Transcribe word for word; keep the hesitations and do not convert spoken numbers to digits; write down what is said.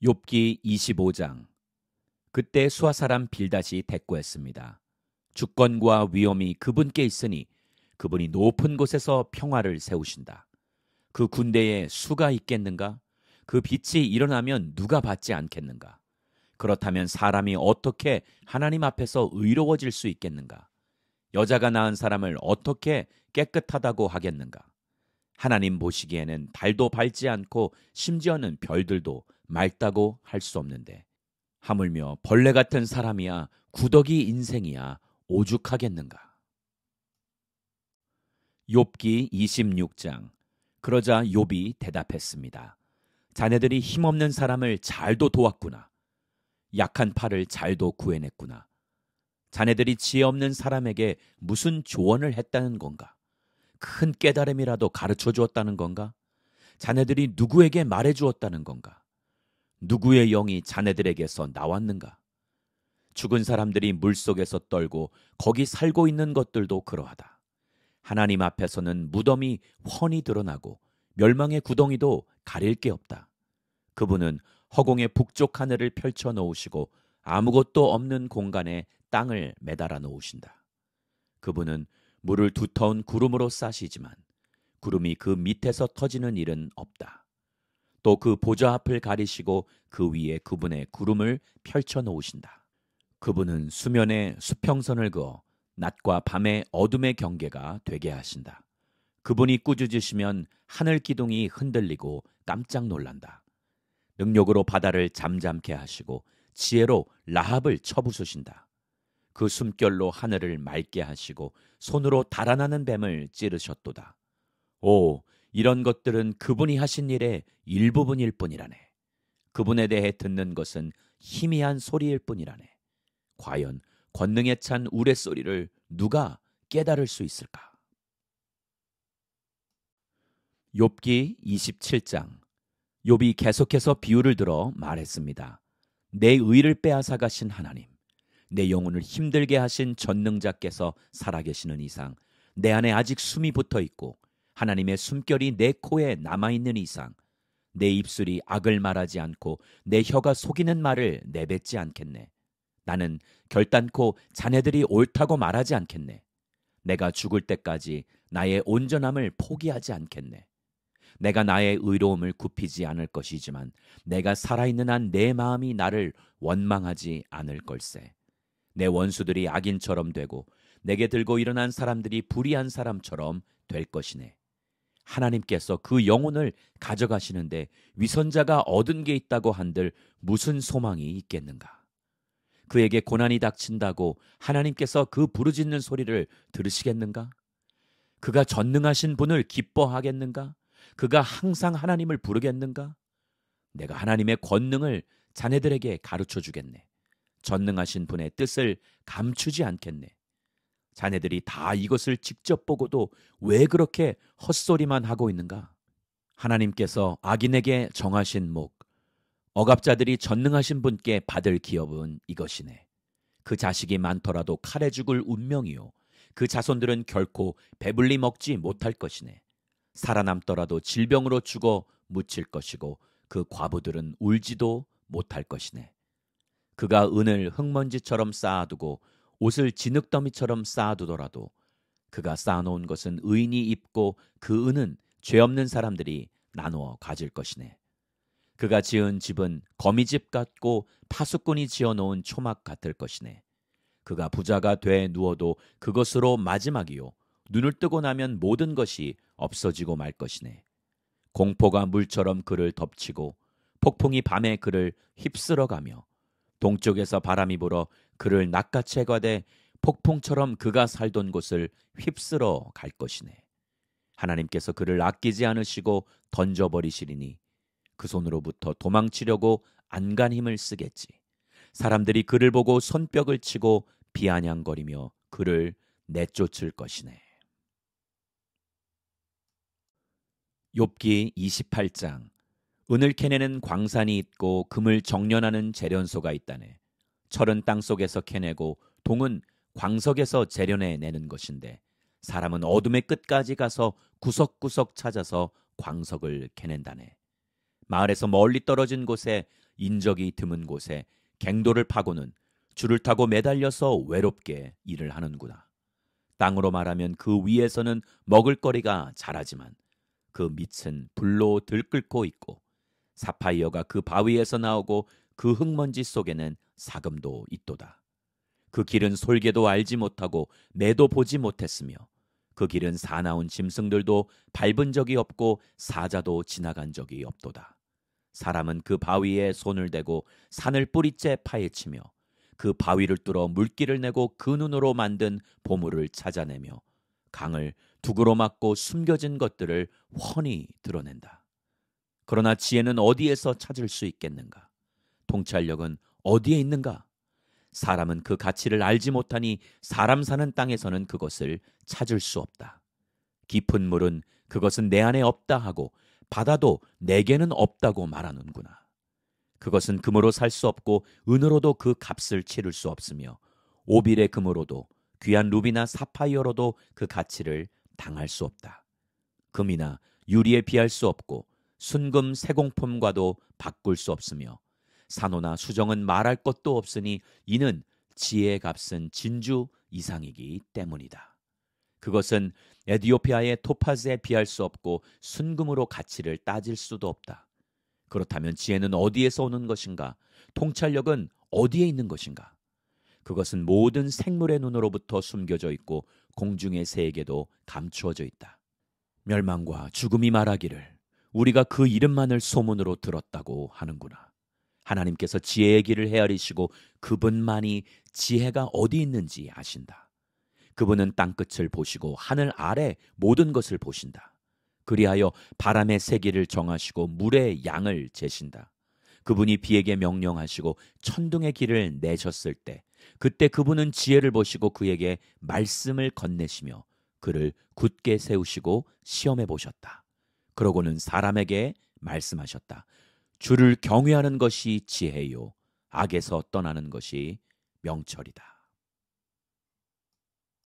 욥기 이십오 장. 그때 수아 사람 빌닷이 대꾸했습니다. 주권과 위엄이 그분께 있으니 그분이 높은 곳에서 평화를 세우신다. 그 군대에 수가 있겠는가? 그 빛이 일어나면 누가 받지 않겠는가? 그렇다면 사람이 어떻게 하나님 앞에서 의로워질 수 있겠는가? 여자가 낳은 사람을 어떻게 깨끗하다고 하겠는가? 하나님 보시기에는 달도 밝지 않고 심지어는 별들도 맑다고 할 수 없는데 하물며 벌레 같은 사람이야 구더기 인생이야 오죽하겠는가. 욥기 이십육 장. 그러자 욥이 대답했습니다. 자네들이 힘없는 사람을 잘도 도왔구나. 약한 팔을 잘도 구해냈구나. 자네들이 지혜 없는 사람에게 무슨 조언을 했다는 건가? 큰 깨달음이라도 가르쳐 주었다는 건가? 자네들이 누구에게 말해 주었다는 건가? 누구의 영이 자네들에게서 나왔는가? 죽은 사람들이 물속에서 떨고 거기 살고 있는 것들도 그러하다. 하나님 앞에서는 무덤이 훤히 드러나고 멸망의 구덩이도 가릴 게 없다. 그분은 허공의 북쪽 하늘을 펼쳐 놓으시고 아무것도 없는 공간에 땅을 매달아 놓으신다. 그분은 물을 두터운 구름으로 싸시지만 구름이 그 밑에서 터지는 일은 없다. 또 그 보좌 앞을 가리시고 그 위에 그분의 구름을 펼쳐 놓으신다. 그분은 수면에 수평선을 그어 낮과 밤의 어둠의 경계가 되게 하신다. 그분이 꾸짖으시면 하늘 기둥이 흔들리고 깜짝 놀란다. 능력으로 바다를 잠잠케 하시고 지혜로 라합을 쳐부수신다. 그 숨결로 하늘을 맑게 하시고 손으로 달아나는 뱀을 찌르셨도다. 오, 이런 것들은 그분이 하신 일의 일부분일 뿐이라네. 그분에 대해 듣는 것은 희미한 소리일 뿐이라네. 과연 권능에 찬 우레소리를 누가 깨달을 수 있을까? 욥기 이십칠 장. 욥이 계속해서 비유를 들어 말했습니다. 내 의를 빼앗아 가신 하나님, 내 영혼을 힘들게 하신 전능자께서 살아계시는 이상 내 안에 아직 숨이 붙어 있고 하나님의 숨결이 내 코에 남아있는 이상 내 입술이 악을 말하지 않고 내 혀가 속이는 말을 내뱉지 않겠네. 나는 결단코 자네들이 옳다고 말하지 않겠네. 내가 죽을 때까지 나의 온전함을 포기하지 않겠네. 내가 나의 의로움을 굽히지 않을 것이지만 내가 살아있는 한 내 마음이 나를 원망하지 않을 걸세. 내 원수들이 악인처럼 되고 내게 들고 일어난 사람들이 불의한 사람처럼 될 것이네. 하나님께서 그 영혼을 가져가시는데 위선자가 얻은 게 있다고 한들 무슨 소망이 있겠는가? 그에게 고난이 닥친다고 하나님께서 그 부르짖는 소리를 들으시겠는가? 그가 전능하신 분을 기뻐하겠는가? 그가 항상 하나님을 부르겠는가? 내가 하나님의 권능을 자네들에게 가르쳐 주겠네. 전능하신 분의 뜻을 감추지 않겠네. 자네들이 다 이것을 직접 보고도 왜 그렇게 헛소리만 하고 있는가? 하나님께서 악인에게 정하신 목, 억압자들이 전능하신 분께 받을 기업은 이것이네. 그 자식이 많더라도 칼에 죽을 운명이요. 그 자손들은 결코 배불리 먹지 못할 것이네. 살아남더라도 질병으로 죽어 묻힐 것이고 그 과부들은 울지도 못할 것이네. 그가 은을 흙먼지처럼 쌓아두고 옷을 진흙더미처럼 쌓아두더라도 그가 쌓아놓은 것은 의인이 입고 그 은은 죄 없는 사람들이 나누어 가질 것이네. 그가 지은 집은 거미집 같고 파수꾼이 지어놓은 초막 같을 것이네. 그가 부자가 돼 누워도 그것으로 마지막이요. 눈을 뜨고 나면 모든 것이 없어지고 말 것이네. 공포가 물처럼 그를 덮치고 폭풍이 밤에 그를 휩쓸어가며 동쪽에서 바람이 불어 그를 낚아채 가되 폭풍처럼 그가 살던 곳을 휩쓸어 갈 것이네. 하나님께서 그를 아끼지 않으시고 던져버리시리니 그 손으로부터 도망치려고 안간 힘을 쓰겠지. 사람들이 그를 보고 손뼉을 치고 비아냥거리며 그를 내쫓을 것이네. 욥기 이십팔 장. 은을 캐내는 광산이 있고 금을 정련하는 재련소가 있다네. 철은 땅속에서 캐내고 동은 광석에서 재련해 내는 것인데 사람은 어둠의 끝까지 가서 구석구석 찾아서 광석을 캐낸다네. 마을에서 멀리 떨어진 곳에 인적이 드문 곳에 갱도를 파고는 줄을 타고 매달려서 외롭게 일을 하는구나. 땅으로 말하면 그 위에서는 먹을거리가 자라지만 그 밑은 불로 들끓고 있고 사파이어가 그 바위에서 나오고 그 흙먼지 속에는 사금도 있도다. 그 길은 솔개도 알지 못하고 매도 보지 못했으며 그 길은 사나운 짐승들도 밟은 적이 없고 사자도 지나간 적이 없도다. 사람은 그 바위에 손을 대고 산을 뿌리째 파헤치며 그 바위를 뚫어 물길을 내고 그 눈으로 만든 보물을 찾아내며 강을 두구로 막고 숨겨진 것들을 훤히 드러낸다. 그러나 지혜는 어디에서 찾을 수 있겠는가? 통찰력은 어디에 있는가? 사람은 그 가치를 알지 못하니 사람 사는 땅에서는 그것을 찾을 수 없다. 깊은 물은 그것은 내 안에 없다 하고 바다도 내게는 없다고 말하는구나. 그것은 금으로 살 수 없고 은으로도 그 값을 치를 수 없으며 오빌의 금으로도 귀한 루비나 사파이어로도 그 가치를 당할 수 없다. 금이나 유리에 비할 수 없고 순금 세공품과도 바꿀 수 없으며 산호나 수정은 말할 것도 없으니 이는 지혜의 값은 진주 이상이기 때문이다. 그것은 에디오피아의 토파즈에 비할 수 없고 순금으로 가치를 따질 수도 없다. 그렇다면 지혜는 어디에서 오는 것인가? 통찰력은 어디에 있는 것인가? 그것은 모든 생물의 눈으로부터 숨겨져 있고 공중의 새에게도 감추어져 있다. 멸망과 죽음이 말하기를 우리가 그 이름만을 소문으로 들었다고 하는구나. 하나님께서 지혜의 길을 헤아리시고 그분만이 지혜가 어디 있는지 아신다. 그분은 땅끝을 보시고 하늘 아래 모든 것을 보신다. 그리하여 바람의 세기를 정하시고 물의 양을 재신다. 그분이 비에게 명령하시고 천둥의 길을 내셨을 때 그때 그분은 지혜를 보시고 그에게 말씀을 건네시며 그를 굳게 세우시고 시험해 보셨다. 그러고는 사람에게 말씀하셨다. 주를 경외하는 것이 지혜요 악에서 떠나는 것이 명철이다.